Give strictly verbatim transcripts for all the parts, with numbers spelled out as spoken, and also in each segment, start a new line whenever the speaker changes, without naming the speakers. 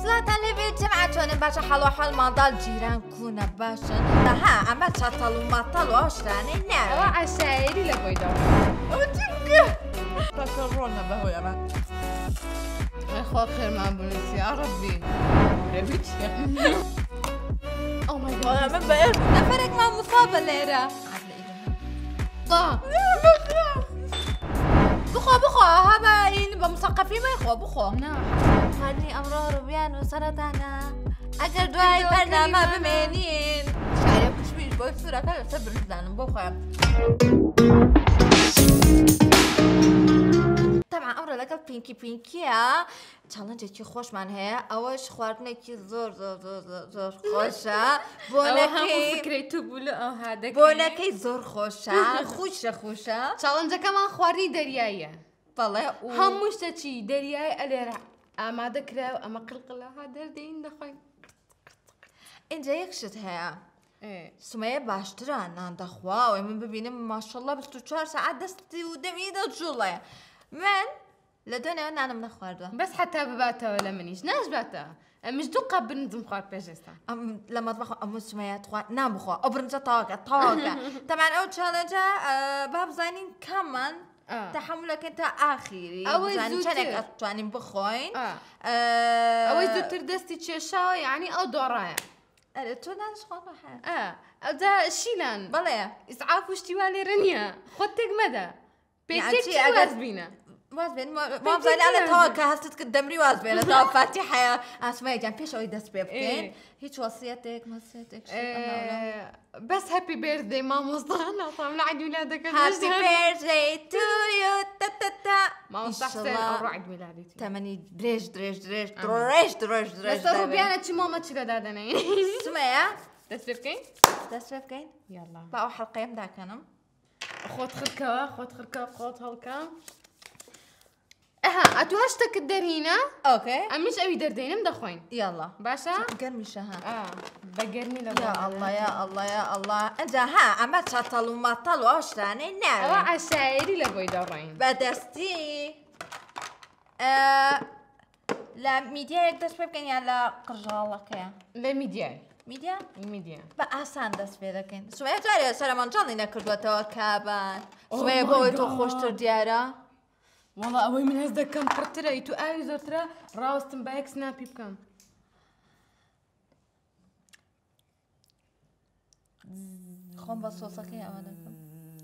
سلاتان لێبێ جەمعە چۆنن باشە هەڵۆ هەڵمانداڵ جیران کوونە باشن ها ئەمە چاتەڵ و ماتەڵ و ئەو شتانەی نا
ئەوە عەشایری لە بۆی دەڵێ
ئەوە چی بکە باشە ڕۆنە بەهۆی ئەمە
خۆ خێرمان بنووسی یا ڕەبی ڕێبی چییە؟ ئەو مای گۆد
ئەمە بەئێر نەفەرێکمان مصابە لێرە بخۆ بخۆ هەبە ئین بە مسەقەفی مەیخۆ بخۆ خانووی ئەمڕۆ ڕوبیان و سەرەتانە ئەگەر دوای بەرنامە بمێنین شارێ کوچمیش بۆی سوورەکە لەسەر برنجدانم بۆ خۆیان طبعا ئەمڕۆ لەگەڵ پینکی پینکیە چاڵنجێکی خۆشمان هەیە ئەوەش خواردنێکی زۆر زۆر زۆر زۆر خۆشە بۆنەکەی زۆر خۆشە خوشە خوشە
چاڵنجەکەمان خواردنی دەریاییە
بەڵێ
هەموو شتێکی دەریای ئەلێرە ئامادە کراوە ئەمە قلقلەها دەردەین دەخۆین
اینجا یەک شت هەیە سومەیە باشترە نان دەخواوە من ببینم ماشەڵڵا بیست و چوار سەعات دەستی و دەمی دەجوڵێ من لە دوێنێەوە نانم نەخواردووە
بەس حتا بباتەوە لە منیش ناژباتە ئەمش دوو قەب برنجم خوارد پێش ئێستا
ئەم لە مەطبەخ ئەمە سومەیە نابخوا ئەو برنجە تاواکە تاواکە تەمان ئەو چاڵنجە با بزانین کاممان تحملەکەن تا ئاخیری چەندێک ئەتوانین بخۆین
ئەوەی زووتر دەستی کێشاوە یعنی ئەو دۆڕایە
تۆ دانش خۆڕە
ئەودا شیلان
بەڵێ
ئیسعاف و شتیوا لێرە نییە خۆت تێک مەدە پێچی ئەگەز بینە
واز بێن مامزانی ئالە تاوا کە هەستت کرد دەمری واز بێنە تاوا فاتیحەیە ئاسمەیە گیان پێش ئەوەی دەست پێ بکەین هیچ وەسیەتێک مەسیەتێک
بەس هەپی بێردەی مامۆستا ناتام لە عید میلادەکە
هەپی بێردەی تو یو تەتەتا
مامۆستا حسێن ئەوڕۆ عید میلادێتی
تەمەنی درێژ درێژ درێژ درێژ درێژ درێژ
لەسەر ڕوبیانە چی مامە چی لەدادەنەی
سومەیە
دەست پێ بکەین
دەست پێ بکەین
یاڵا
با ئەو حەڵقەیەم داکەنم
خۆت خڕکەوە خۆت خڕکە خۆت هەڵکە ئەها ئەتو هەشتەکت دەرهینە
ئۆکێ
ئەمیش ئەوی دەردەینم دەخۆین
یاڵا
باشە
گەرمیشە ها
بە گەرمی لە
یا ئەڵڵا یا ئەڵڵا یا ئەڵڵا ئەجا ها ئەمە چاتەڵ و ماتەڵ و ئەو شتانەی نا
ئەوە عەشایری لە بۆی دەڕۆین
بەدەستی لە میدیایەک دەست پێ بکەین یا لە قژاڵەکەیە
لە میدیای
میدیا
میدیا
بە ئاسان دەست پێ دەکەین سومەیە جارێ سەرمانجاڵی نەکردوێتەوە کابان سومەیە بۆ ئەوەی تۆ خۆشتر دیارە
وەڵا ئەوەی من هەز دەکەم پڕترە ئیتو ئاوی زۆرترە ڕاوستم با یەک سناپی بکەم
خۆم بە سۆسەکەی ئەوە دەکەم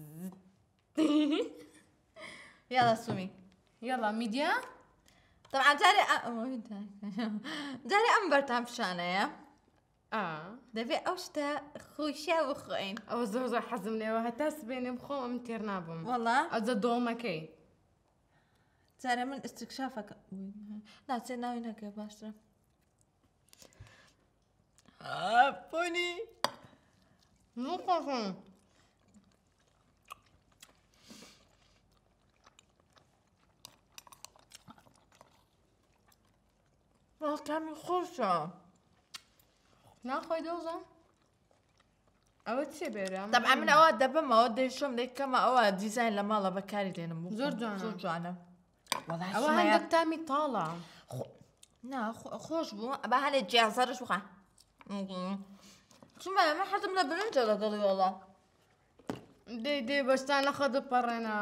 یاڵا سومی
یاڵا میدیا
طبعا جارێ جارێ ئەم بەرتام پیشانەیە دەبێت ئەو شتە خۆشیە بخۆین
ئەوە زۆر زۆر حەزم لێەوە هەتا سبێنێ بخۆم ئەم تێر نابم
وەڵا
ئەوجە دۆمەکەی
جارێ من ئستکشافەکە ناچێ ناوی نەکە باشترە بۆنی
نوقەفم
ڕاستامی خۆشە
ناخۆی دۆزە ئەوە چێ بێرە
طبعا من ئەوە دەبمەوە دەیشۆم دەیکەمە ئەوە دیزاین لە ماڵە بەکاری دێنم
زۆر جوانە
زۆر جوانە
ئەوە هەندێک تامی تاڵە
نا خۆش بوو بە هەنێک جیازەرش بخە چونمە ئەمە حەزم لە برنجە لەگەڵی وەڵا
دێ دێ بەشتان لە خە دەپەڕێنە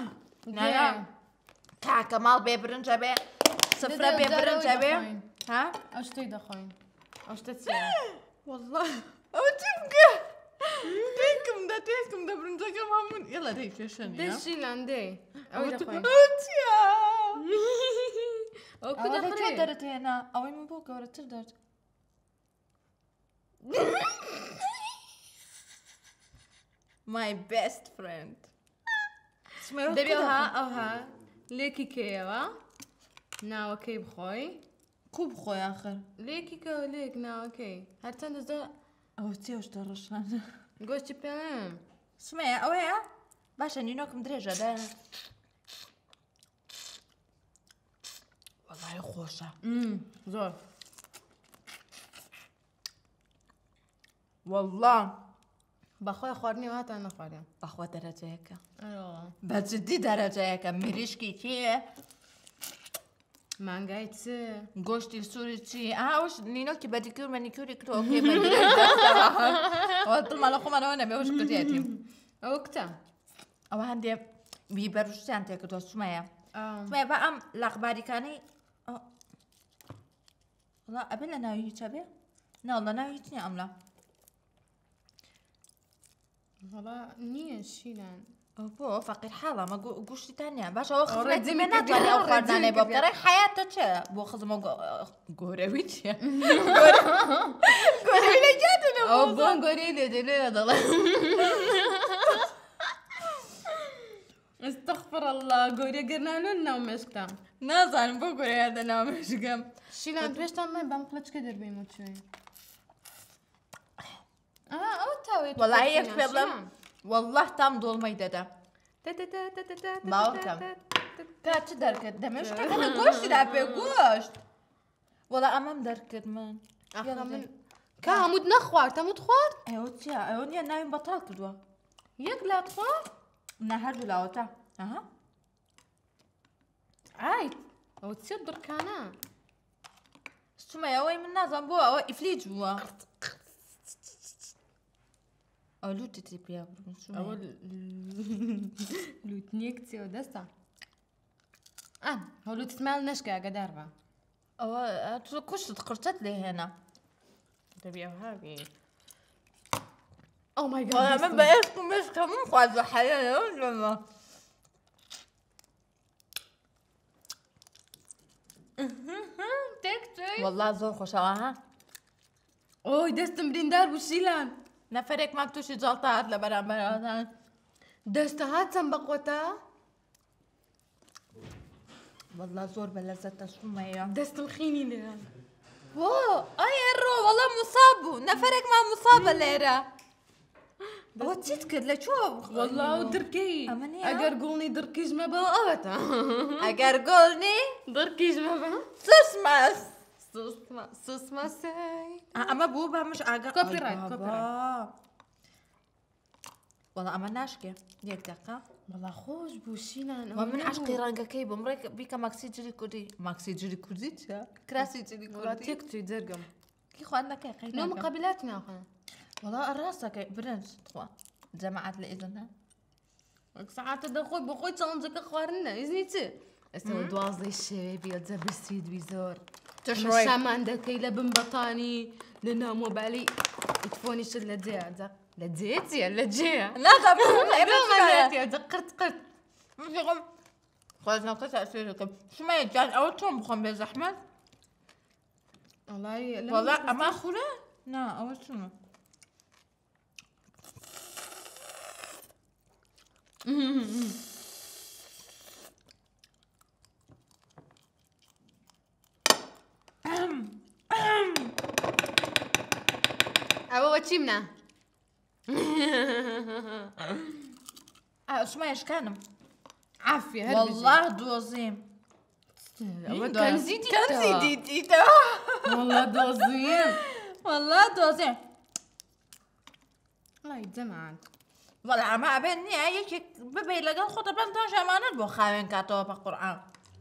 کاکە ماڵ بێ برنجە بێ سفرە بێ برنجە بێ ها
ئەو شتەی دەخۆین ئەو شتە چیە
وەڵا ئەوە چی بکە تێکم دە تێکم دە برنجەکەم هەموون یەڵە دەی کێشەنی
دێ شیلان دێ ئەوەی دەخۆین
چیە
ئەو کە دەخۆین
دەرت هێنا ئەوەی من بۆ گەورەتر دەرد My best friend.
دەبێها ئەوها لێکی کێیەوە ناوەکەی بخۆی
کوو بخۆی آخر
لێکی کەوە لێک ناوەکەی هەرچەند دەزە
ئەوە چێ شتە ڕەشانە
گۆشتی پێم
سمەیە ئەوەیە باشە نینۆکم درێژە دە وەڵای خۆشە
زۆر
وەڵا
بەخۆی خواردنی هاتان نەخوارێن
بەخوا دەرەجەیەکە بەجددی دەرەجەیەکە مریشکی کێ
مانگای چ
گۆشتی سووری چی ئاوش نینۆکی بەدیکور مەنیکوری کرۆکێ بەدڵماڵە خۆمانەوە نەبێوەش کردێتیم
ئەوە کتە
ئەوە هەندێ بیبەروشتیان تێکردوە سومەیە سومەیە بە ئەم لاقباریکانەی وڵا ئەبێ لە ناوی هیچە بێ ناڵ لە ناوی هیچ نییە ئەملا
وڵا نییە شیلان
بۆ فەقیر حاڵە مە گوشتیتان نیە باشەوە خڕێتیمێ ناتوانێ ئەو خواردانەی بۆ بکەڕێ حیاتە چێ بۆ خزمە گۆرەوی چیە گۆرەوی لە جاتنە
ئەو بۆن گۆرەی لێدێ لێ دەڵێ استغفر الله گۆرە گەرنانە ناو مێشکتان
نازانم بۆ گۆرەیە دە ناو مێشکەم
شیلان پێشتان من بەم قلچکە دەربێم و چوێ ئەو تاوێت
وەڵای یەک پێ بڵێم والله تام دۆڵمەی دەدا باوکەم تا چ دەرکرد دەمێشتەکەنە گۆشتیدا پێ گۆشت وەڵا ئەمەم دەرکرد من
من کا هەمووت نەخوارد هەمووت خوارد
ئەوە چیە ئەوە نییە ناویم بەتاڵ کردووە
یەک لات خوارد
نە هەردوو لاوەتە ئەها
ئای ئەو چێ دڕکانە
سومەی ئەوەی من نازانم بۆ ئەوە ئیفلیج بووە ئەو لوتتی پێ
ئەوە لوتنیە کچێەوە دەستە ئەم هەو لوتت ماڵ نەشکە ئەگەدار بە
ئەوە تۆ کوشت قرچەت لێ هێنا دەبی ئەو هاوی
ئەو مای
من بە ئێسک و مێشکە من خوازە حەیەنەوە والله زۆر خۆشەوە ها
ئۆی دەستم بریندار بوو شیلان
نەفەرێکمان تووشی جاڵتا هات لە بەرامبەران
دەستە هاتچەند بەقوتە
والله زۆر بە لەزەتە سومەیە
دەستم خینی لێ
بۆ ئەیە ڕۆ وەڵا موساب بوو نەفەرێکمان موسابە لێرە ئەوە چیت کرد لە چۆ
والله و دڕکەی ئەگەر گوڵنی دڕکیژمە بە ئەوەتە
ئەگەر گۆڵنی
دڕکیژمە بە
سوسمەس
سوسمەسەی
ئەمە بوو بەمش ئاگە
کۆپیڕایت
وەڵا ئەمە ناشکێ یەک دەقا
وەڵا خۆش بوو شینان
من عشقی ڕەنگەکەی بم ڕێک بیکە ماکسی جلی کوردی ماکسی جلی کوردی چە کراسی جلی کوردی
تێک توی جەرگم
کی خواردنەکەی قەی
نۆ مقابلات ناخۆن
وەڵا ڕاستەکەی برنج خوا جەماعەت لە ئیزنە
سەعاتە دەخۆی بۆ خۆی چەڵنجەکە خواردنە ئیزنی چ ئێستا دوازدەی شەوێ بێت جەبرسی دوی زۆر شامان دەکەی لە بم بەتانی لە ناو مۆبایلی ئیتفۆنیشت لە جێ لە جێ چیە لە جێ نازانێت قرت قرت
خۆزنەکە تەسیرەکەم شمەیە جان ئەوە چۆن بخۆم بێ زەحمەت وەڵا ئەمە خوورە نا ئەوە چونە
ئەوە چی منە
شمەیە شکانم
عافیە
والله دۆزیم
کەنزی
دیتیتەوە
والله دۆزیم
والله دۆزیم
وڵای جەماعەت
وەڵا ئەمە ئەبێت نییە یەکێک ببێ لەگەڵ خۆتە بەم تا ژەمانەت بۆ خاوێن کاتەوە بە قورئان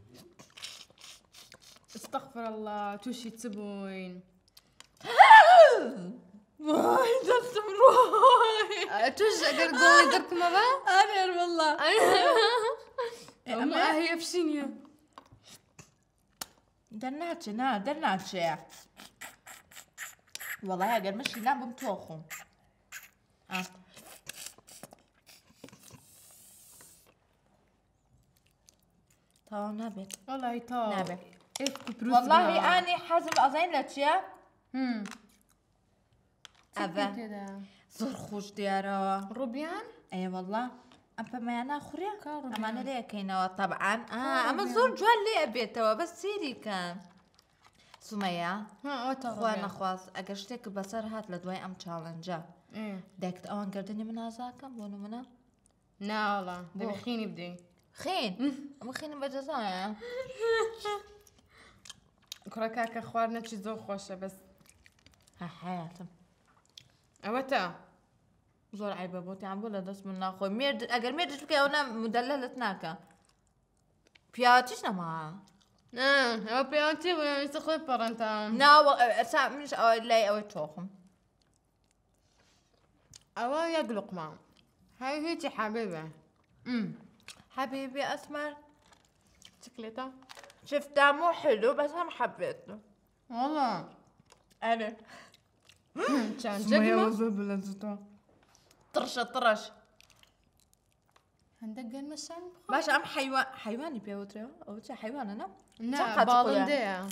استغفر الله تووشی چ بووین
وای دەستم ڕۆی
توش ئەگەر گۆڵی دەرکمەوە
ئەرێر والله
ئەمە هەیە پشینیە
دەرناچێ نا دەرناچێ وەڵای ئەگەر مەشی لا بم تۆخم تاوا نابێت
وەڵای تا
نابێت
والله
ئانی حەزم ئەزین لە چییە؟ ئەڤە زۆر خۆش دیارەوە
ڕوبیان؟
ئەیە وەڵا ئەم پەمەیانە خوڕێ ئەمانە لێ یەکەینەوە تەبعان ئەمە زۆر جوان لێ ئەبێتەوە بەس سێری کەن سومەیە خوا نەخواست ئەگەر شتێک بەسەر هات لە دوای ئەم چاڵەنجە دەکت ئەوان گردنی من ئازاکەم بۆ نمونە؟
ناوەڵا دەبێ خینی بدەین
خین ئەمە خینم بەجەزایە
کوڕە کاکە خواردنەکی زۆر خۆشە بەس
حیاتم
ئەوە تا
زۆر عیبە بۆتیان بۆ لە دەست من ناخۆی مێرد ئەگەر مێردش بکە ئەوە مدەلەلت ناکە پیاوەتیش نەما
اه او بيانتي وين تخوي برانتا
نا سا مش لا او توخم
او يقلق ما هاي هيتي حبيبه
امم حبيبي اسمر
شكلته
شفته مو حلو بس هم حبيته
والله
انا
كان جقمه
طرش طرش
عندك قال مشان
باش ام حيوان حيواني بيوتري او تشا حيوان انا
لا بالندية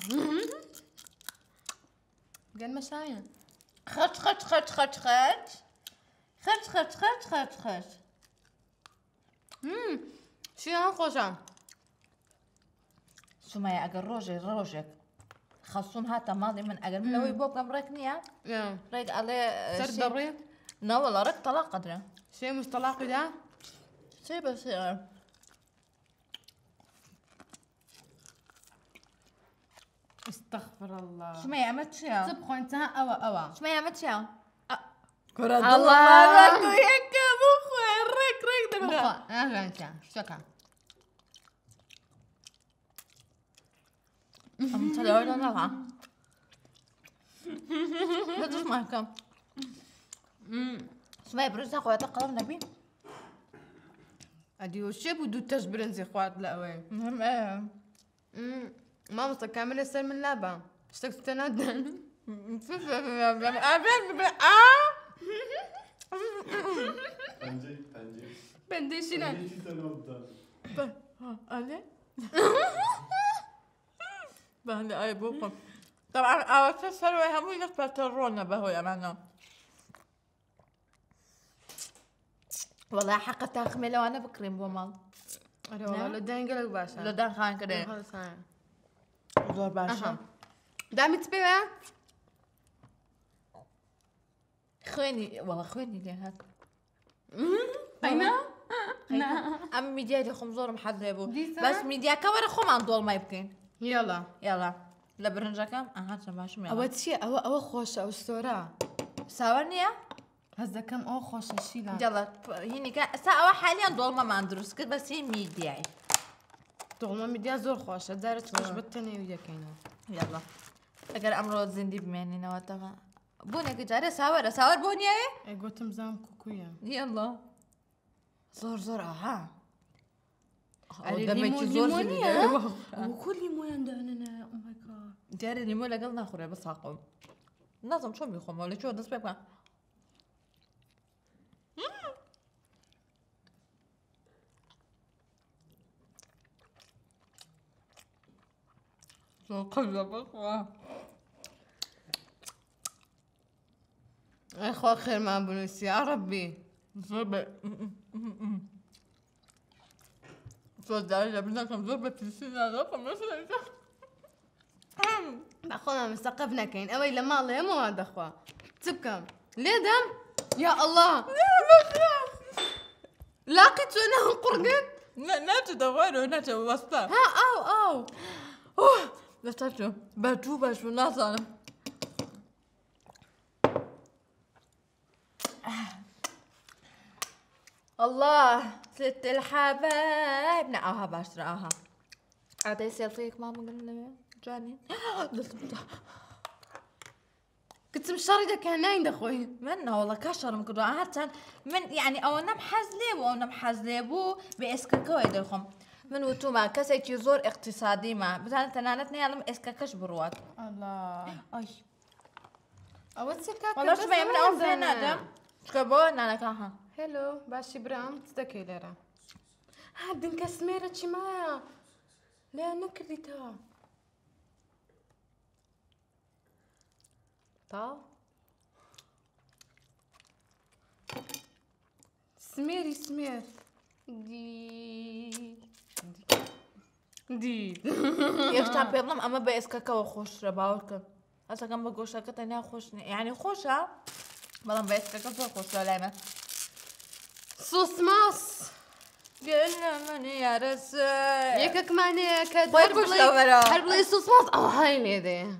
قال مشاين
خش خش خش خش خش خش خش خش خش خش
امم شي هنخوشا
سمية اگر روجي روجك خصون هاتا ماضي من اگر من لوي بوب كم ركنيا
يا
ريق عليه
سر دبري
لا والله رك طلاق قدره
شي مش طلاقي ده
شي بس
استغفر الله
سمية عملت شيء
تبخو انتهى اوا اوا
سمية عملت شيء
كرة
الله رك وياك مخ رك رك
مخ اهلا انت شكرا
أم تلاقي ولا نلعب لا تسمع كم سمية برزاق ويا تقلب نبي
ادي وشي بدو تجبرن زي خوات لا وين
مهم ايه
امم ماما كامل السر من لابا اشتقت تنادن
بنجي بنجي
بندي شنو
بنجي تنوض
أنا بهني أي بوكم طبعا أول سلوى همو يخبرترونا بهو يا مانا والله حق تخمله وأنا بكريم بومال
أري والله لدين قلق باشا
لدان خان كده
خلص هاي
زور باشا
دامي تبيع
خويني والله خويني ليه هاد
قيمة
أم ميديا دي خمزور محذبو
دي
بس ميديا كورا خم عن دول ما يبكين
يلا
يلا لبرنجا كم أها سماش ميلا
أول شيء أو أو خوش أو ستورة
ساورنيا
هذا كم أو خوش الشيلة
يلا هيني كا ساعة حاليا دول ما مندرس كده بس هي ميديا
طول ما مديا زور خوش دارت خوش بتني ويا كينا
يلا اگر امروز زندی بمینی نواتها بونه که جاره ساور ساور بونیه
اي قلت مزام كوكويا
يلا زور زور آها
أري
قدامك
ليمون
زور
ليمونية
زور
وكل ليمون عندنا او ماي جاد
جاره نيمو لقل ناخره بس هاقوم نظم شو بيخوم ولا شو نسبة بقى زور قلبك بقى
اخو خير ما بنوس يا ربي
زربة صدقني جبنا كم زربة تلسينا رقم مثلا
اخونا مستقبنا كاين اوي لما الله يا مو هذا اخوا تبكم ليه دم يا الله لاقيت انا قرقت
ناتو دوارو ناتو وسطا
ها او او
اوه لفتشو باتوبة شو ناصر الله ست الحبايب نقاها باشرة اها اعطي سيلفيك ماما قلنا جاني
كنت مشردة كان ناين اخوي
منا والله كشر من كدو عادة من يعني او نم حزليبو او نم حزليبو باسكاكا ويدلخم من وتوما كسيتي زور اقتصادي ما بتاعنا تنانتنا يعلم اسكاكاش بروات
الله
اي
او تسكاك
والله شو من اول فين هذا شكبو انا كاها
هلو باشي برام تستكي ليرا ها بدن كسميرة شمايا لا نكريتها طا سميري سمير دي دي
يفتح بيضلم اما باسكاكا وخوش رباورك هسا كان بقوش كتنيا خوش يعني خوشة بلان باسكاكا زور خوش لا
صوص ماس
قلنا من يا رسول
ياك ماني كاد
طيب وش لو برا؟
هرب لي صوص ماس او هاي ليدي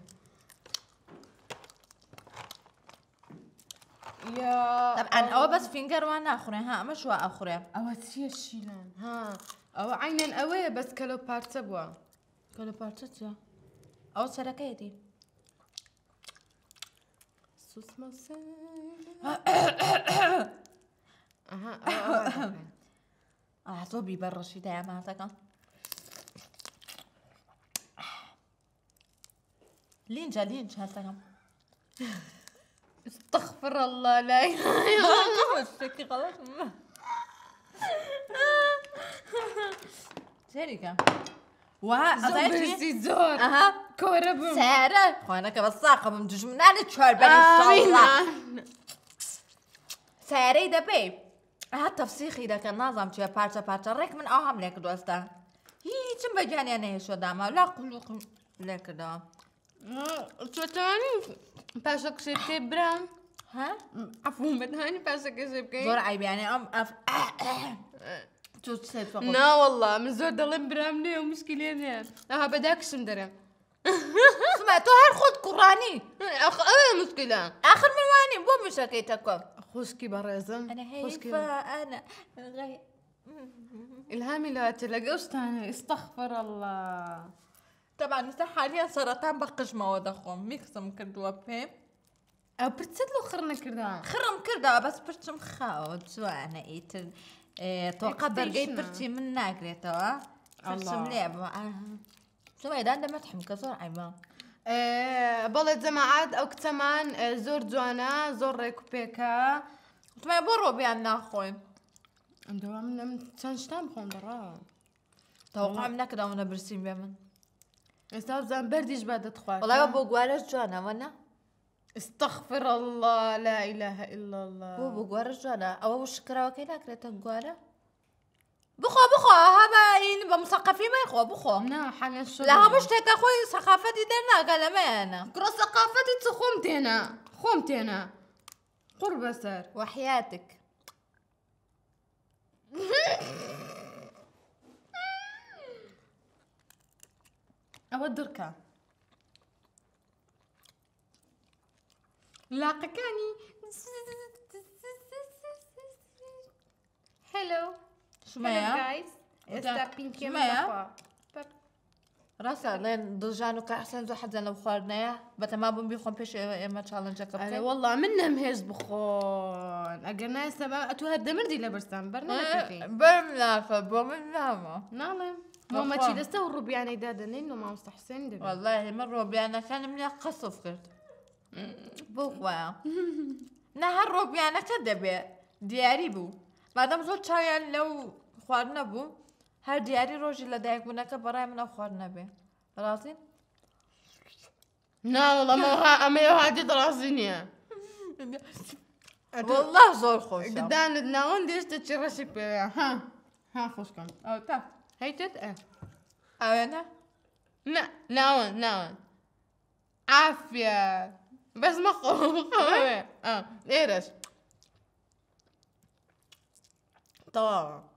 يا
طبعا او بس فينجر وانا اخرى ها مش وا اخرى
او تشي الشيلان ها او عينن اوي بس كلو بارت بوا
كل بارتشة أو سركيتي
سوس مسالة. اها
أعصابي برا شي دايما هتاك لينجا لينجا هتاك
استغفر الله لا اله الا الله.
شكي خلاص شركة
وها زور
اها
كوربم
سارة خوانك بالساقة بمجمنا نتشهر بني ان شاء الله سارة ده بيب ها تفسيخي ده كان نظام تشي بارتا بارتا ريك من اهم لك دوستا هي تم بجاني انا شو داما لا قلق لك دا
شو تاني باشك شبكي برام
ها
عفوا بدهاني باشك شبكي
زور عيب يعني ام اف شو تسيد فقط
لا والله من زور ضل برام ليه ومشكلة ليه اه بداك شمدرم
سمعتوا هالخد قراني
اخ ايه مشكلة
اخر من واني بو مشاكيتكم
خوشكي برازم
انا هيفا انا غير
الهامي لا تلاقوش تاني استغفر الله.
طبعا نسا حاليا سرطان بقش مواد اخوم ميكسم كردوا بهم
او برتسد له خرنا كردان
خرم كردا بس برشم خاود شو انا ايت اه توقع برقي برشي من ناقريتوا برشم لعبة شو ما يدان دمت حمكة زور عيبا
ايه بلد جماعات او كتمان اه زور جوانا زور ريكو بيكا
ما يبروا بيانا اخوي
اندوا من تنشتام بخون برا
توقع منا كدا ونا برسيم بيمن
استاذ زان برديش بعد تخوات
والله بو قوارش جوانا وانا
استغفر الله لا اله الا الله.
بو بو قوارش جوانا او شكرا وكيلا كريتا قوارا بخو بخو هذا يعني بمثقفين ما يخو بخو
لا حاليا شو
لا مش هيك اخوي ثقافتي درنا قال ما انا
كرو ثقافتي تخومتينا خومتينا قرب سر
وحياتك
اودركا لاقكاني hello
شمايا
guys está pinky
شمايا راسا لين ضجانو كأحسن زو حد زنو خارنايا بتا ما بون بيخون بيش اما تشالنجا كبكي
والله منهم هيز بخون اقرنا سبا اتو هاد مردي لبرسان برنا كيفي
برملافة برملافة
نعم مو ما تشي لسه والربياني دادن انه ما مستحسن دبي
والله مرة بيانا كان مليح قصف كرت بوخوا نهار روبيانا كدبي دياري بو بعدم زول شايان لو خوارنا بو هر دیاری روزی لدایک بونه که برای من خوار نبی راسين؟
لا والله ما ها أمي هادي دراسينية
والله زور خوش
قدام الناون ديش تشرشي بيا ها ها خوشكم
أو تا
هي تت اه
أو أنا؟
لا ناون ناون عافية بس ما خوف اه ايرش
طبعا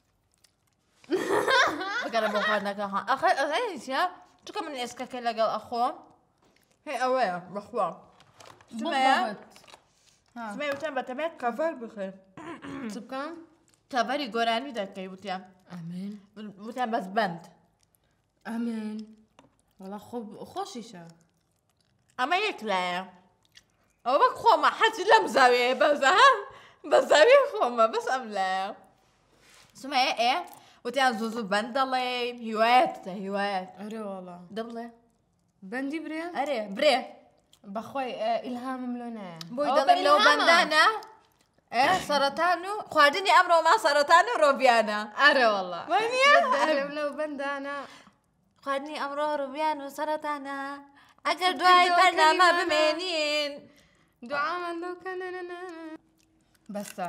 بقى بخارنا كها أخي أخي يا شو كمان إسكا كلا قال أخوه هي أويا بخوا سمعت سمعت وتم بتمه كفر بخير
تبكم
كفري قراني ده كي وتم
امين
وتم بس بند
امين والله خب خوشيشة
اما يكلا او بك خوما حتى لم زاوية بس ها بس زاوية خوما بس ام لا سمعي ايه وتم زوزو بند الله هوايات هوايات
اري والله
دبله
بندي بري
اري بري
بخوي آه الهام ملونا
بوي دبل لو بندانا ايه سرطانو خادني امره ما سرطانو روبيانا
اري والله
وين يا
لو بندانا
خادني امره روبيانا سرطانا اگر دعای برنامه بمینین
دعا من لو كان بس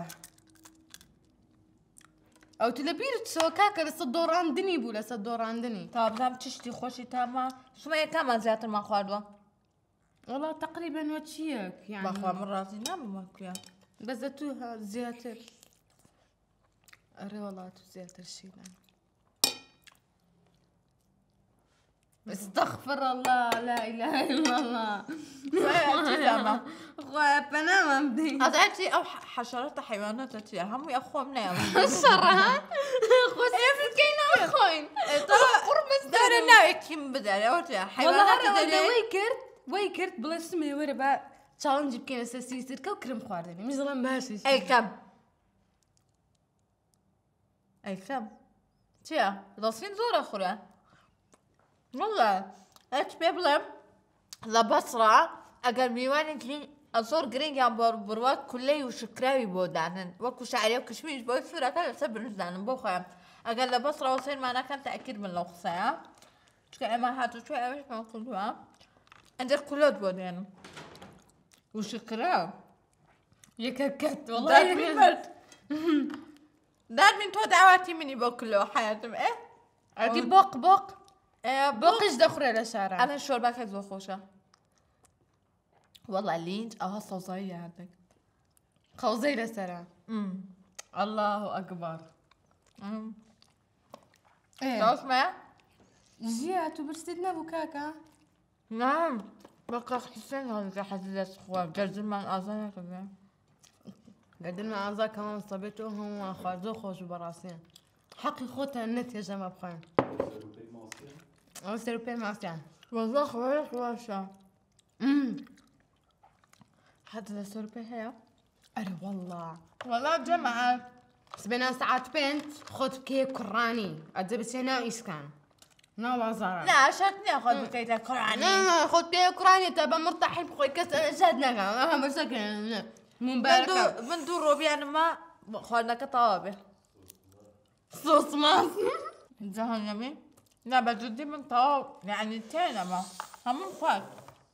او تلبير تسوكاكا لسه الدور عندني بو لسه الدور عندني
طب زعما تشتي خوشي تاما شو ما كمان زيادة ما خواردوا
والله تقريبا وتشيك يعني
بخوا مراتي نعم ما كيا
بس زتوها زياتر اري والله تو زياتر شي استغفر الله لا اله الا الله.
تمام.
خويا بنام بدي.
أزعتي أو حشرات حيوانات تي هم يا أخو من يوم.
الشرها. خويا في كاين أخوين.
ترى قرب دار ناوي كيم بدأ أو تي حيوانات
والله
تدري.
ويكرت ويكرت بلا اسمي ورا با تشالنج بكين أساسي سيركا وكرم خواردني مش ظلم باشي.
أي كم. أي كم. تيا ضاسين زورة خورا. والله أنت بيبلم لبصرة أقل ميوان كلين أزور جرين يا بر بروات كلي وشكراوي بودانن وكو شعري وكشميش بوي صورة كذا سبب نزدان بوخا أقل لبصرة وصين معنا كان تأكيد من لوخصة شكا ما هاتو شوي أوش ما كلها عندك كلات بودان وشكراو
يككت
والله دار من مرد دار من تو دعواتي مني بوكلو حياتم إيه
عادي بوق بوق
إيه
بوقش دخرة لشارع.
أنا الشوربة كذا خوشة والله لينج أو هالصوصية عندك
خوزي لسرع.
امم
الله أكبر.
امم
إيه.
تعرف ما؟
جياتو برستدنا بوكاكا.
نعم بقى حسين هذا حديث خوار جرزل مع الأزايا كذا
قدر مع أعضاء كمان صبيته هم خارجو خوش براسين. حقي خوتها النت يا جماعة بخير. أو سيروبين معسان.
والله خوار خواشة
امم
حتى السوربي هي
أري والله.
والله جماعة
سبنا ساعات بنت خد كيك كراني أدبت هنا إسكان. لا بازار.
لا شاتني أخذ بكيت القرآن
لا خد كيك كراني تبى مرتاحين بخوي كسر شدنا كمان. أهم سكن مباركة.
بندو بندو روبي أنا ما خلنا كطوابة
صوص ماس.
جهنمي لا بجدي من طواب يعني تينا ما هم فات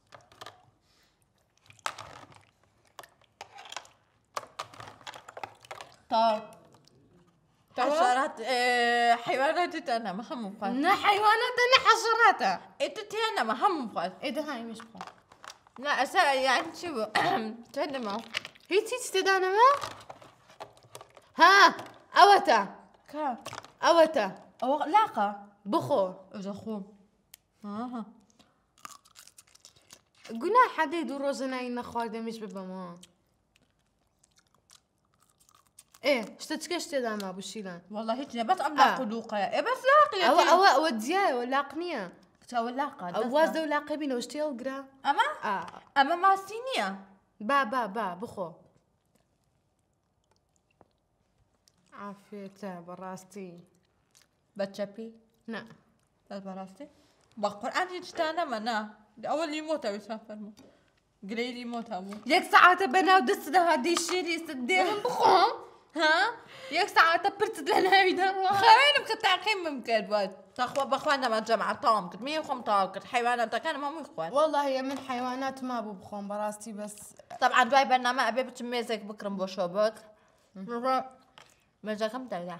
طاب حشرات إيه حيوانات تانا ما هم فات
نا حيوانات أنا حشراتها.
انت تانا ما هم فات
إيه ده هاي مش بخو.
لا أسا يعني شو تانا ما
هي تيجي تدانا ما. ها أوتا
كا
أوتا
أو لاقة
بخو.
إذا خو آه
قلنا حدا يدور روزنا ينخوار ده مش ببما. ايه اشتتكش تداما ابو الشيلان
والله هيك بس ام لاقوا لوقا إيه بس لاقي
او او وديا ولاقنيا
تسوي لاقة
او وازو لاقي بينا وشتي وقرا
أما
اه
أما ما سينية
با با با بخو عافيته براستي
بتشبي
نا
لا براستي بقرآن يجتانا منا أول يموت أو يسافر قليل يموت أبو
ياك ساعات بنا ودست ده هادي الشيء يسديهم بخوم ها ياك ساعات برت لنا هيدا
خاين بكتاقيم ممكن بعد تخوى بخوانا ما جمع طعم كت مية وخم طعم كت حيوانات كان ما مو إخوان
والله هي من حيوانات ما ابو بخوم براستي بس
طبعا دواي برنامج أبي بتميزك بكرم بوشوبك ماذا كم ترجع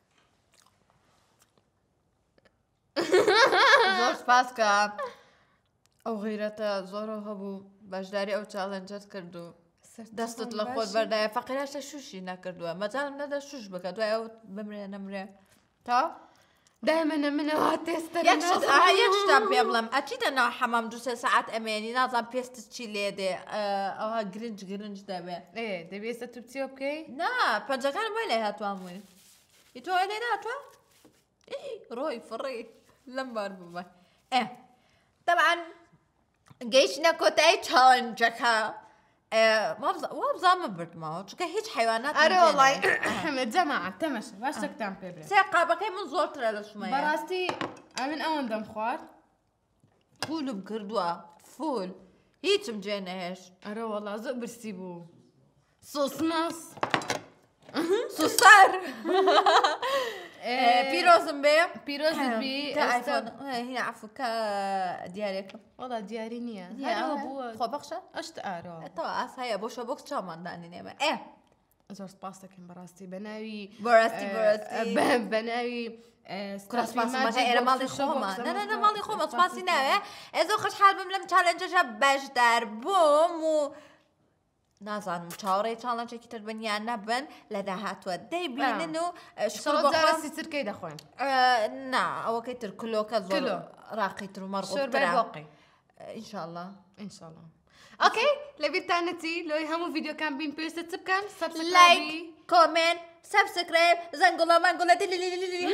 زور سباسكا أو غيرته زورو هبو بجداري أو تشالنجات كردو دستت لخود بردايا فقيراش شوشي نكردوها مثلا ندا شوش بكدو أو بمري نمري تا
دائما من هاتستر
يكشت آه يكشت بيبلم أكيد أنا حمام دوسة ساعات أماني نازم بيست تشيلي دي أو جرينج جرينج دابا
ايه دبي ستبتي اوكي
نا بنجا كان ما لها توامين يتو علينا توا إيه روي فري لما ربما إيه طبعا جيشنا كوتاي تشالنجكا ما بز ما بزام برد ما شو كهيج حيوانات
أري والله أحمد جماعة تمشي باش تكتم بيبري
ساقة بكي من زور ترى لشمية
براستي أمن أون دم خوار
فول بكردوا فول هيك مجينا هيش
أري والله زق برسيبو صوص نص
صوصار بيروز مبي
بيروز بي
تايفون هنا عفوا كا ديالك
والله ديارينيا
هذا هو خو بخشة
أشت أرو
طبعا هيا بوشو بوكس شامان داني نيمة إيه
زور سباستك براستي بناوي
براستي براستي
بناوي
كراس باس ما غير مالي خوما لا لا لا مالي خوما سباسي ناوي إذا خش حال بملم تشالنج جاب باش دار بوم و نازان مشاوري تشالنج كتر بنيا نبن لذا هات ودي بين إنه
شكرا جالسي تركي دخوين
نا أو كتر كله كذا
كله
راقيتر ومرغوب
شوربه
ترى
باقي
ان شاء الله
ان شاء الله. اوكي لبيتانتي لو يهمو فيديو كان بين بيست تبكم سبسكرايب
لايك كومنت سبسكرايب زنقولا منقولا دليلي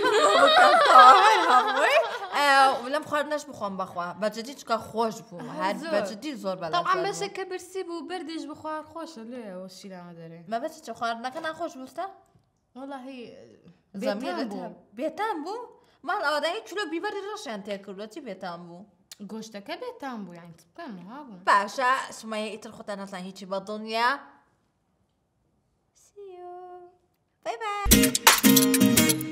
ولا مخارناش بخوام بخوا بجدي تشكا خوش بو هاد بجدي زور بلا
طبعا ماشي كبرسي بو بردش بخوار خوش ليه وشي لا داري
ما بس تخارنا كان خوش بوستا
والله هي
زميلتها بو بيتام بو ما الأوداعي كله بيبرد رشان تاكل تي بيتام بو
گوشتك بيتام بو يعني تبقى هابو
باشا سمية يترخوت أنا طلعين هيجي بالدنيا see you باي باي